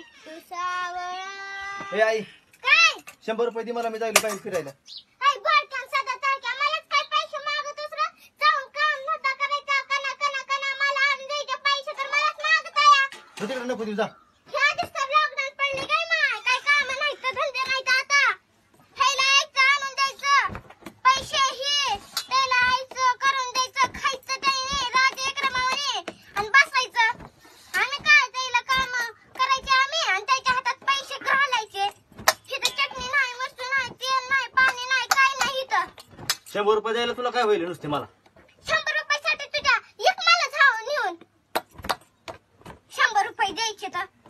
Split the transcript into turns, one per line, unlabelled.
ए आई
काय
100 रुपये दे मला, मी जायला बाहेर फिरायला.
हाय बोलतान सदा तारख्या मलाच काय पैसे मागतोस रे जाऊन काम नव्हता करायचा कना कना कना मला आणून द्यायचे पैसे तर मलाच मागताया
तू तिकडे नको देऊ जा.
ह्या दिवसात लॉकडाऊन पडले काय माय काय काम नाही तर धंदे नाही तर आता खायला यायचं आणून द्यायचं पैसे हे त्याला यायचं करून द्यायचं खायचं त्याने राजे क्रमाने आणि बसायचं आम्ही काय त्याला काम करायचे आम्ही आणि त्याच्या हातात पैसे घालायचे इथं चटणी नाही मस्त नाही तेल नाही पाणी नाही काय नाही इथं
100 रुपये द्यायला तुला काय होईल नुसते मला?
100 रुपयासाठी तुझ्या एक मला जाऊ नेऊन 100 रुपये द्यायचे तर